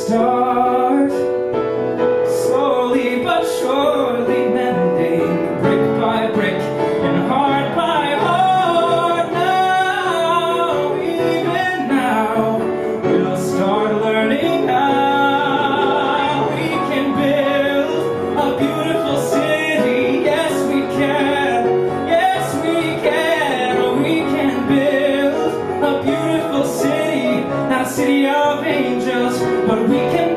start, slowly but surely mending, brick by brick and heart by heart. Now, even now, we'll start learning how we can build a beautiful city. Yes, we can. Yes, we can. We can build a beautiful city, not a city of angels, but we can